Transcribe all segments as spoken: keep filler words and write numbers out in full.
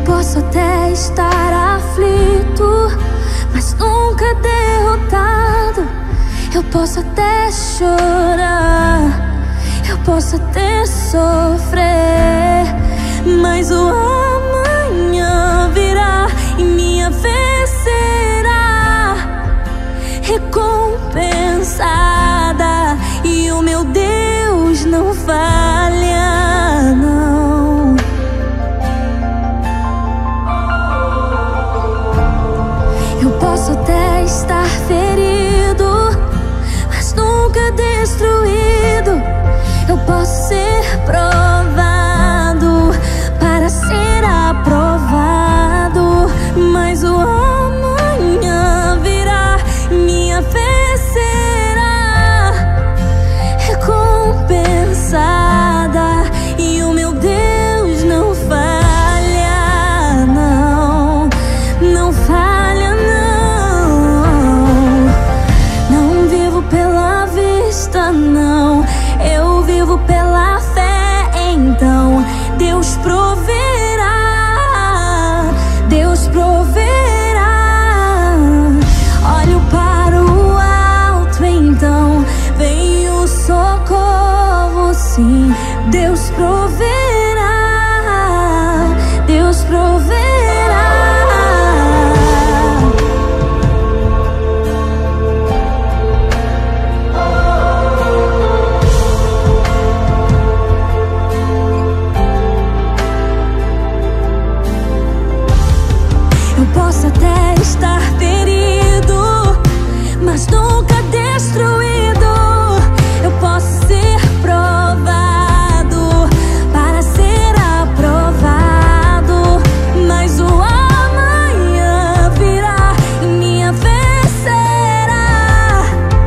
Posso até estar aflito, mas nunca derrotado. Eu posso até chorar, eu posso até sofrer, mas o amanhã virá e minha vez será recompensada. E o meu Deus não falha, não. Eu posso até estar ferido, mas nunca destruído. Eu posso ser provado para ser aprovado, mas o amanhã virá, minha vez será recompensada. E o meu Deus não falha, não, não falha, não. Não vivo pela vista, não, eu vivo pela fé. Então Deus proverá, Deus proverá. Olho para o alto, então vem o socorro, sim. Deus proverá, Deus proverá. Eu posso até estar ferido, mas nunca destruído. Eu posso ser provado para ser aprovado, mas o amanhã virá e minha vez será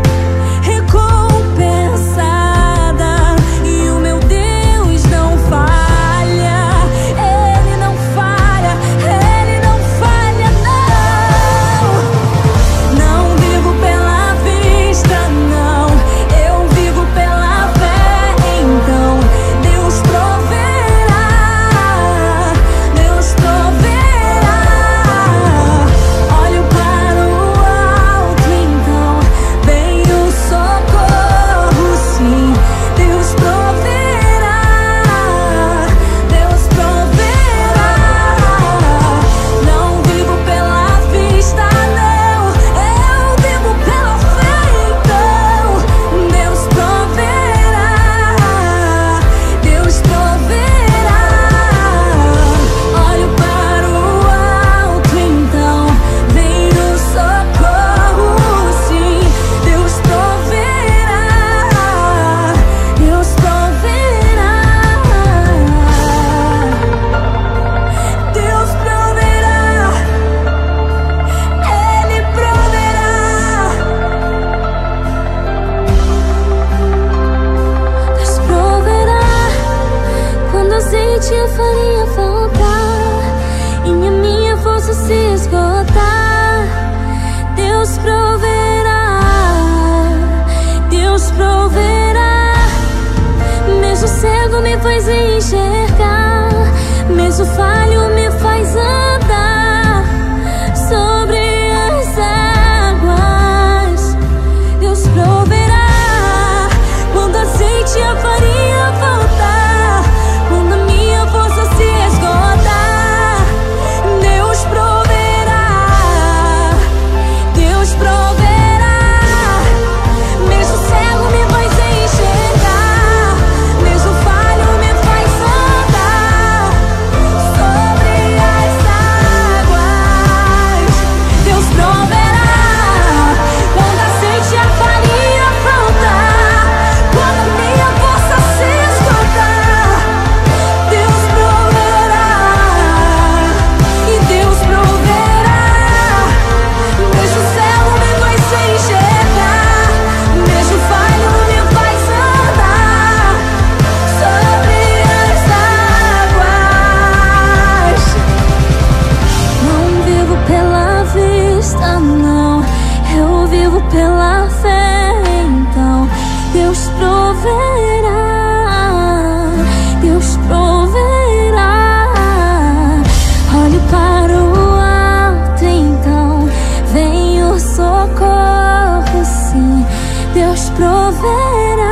recompensada. E o meu Deus não falha, Ele não falha, Ele não falha, não. Não vivo pela vista, não, eu vivo pela fé. Então Deus proverá, Deus proverá. Olho para o alto, então vem o socorro, sim. Deus proverá, Deus proverá. Não vivo pela vista, não, eu vivo pela fé. Então Deus proverá, Deus proverá. Olho para o alto, então vem o socorro, sim. Deus proverá, Deus proverá. Deus proverá, Ele proverá. Deus proverá quando azeite e a farinha faltar e a minha força se esgotar. Deus proverá, Deus proverá. Mesmo cego me faz enxergar, mesmo falho me faz andar sobre as águas. Deus proverá quando azeite e a farinha faltar, quando a minha força se esgotar. Deus proverá, Deus proverá. Deus proverá.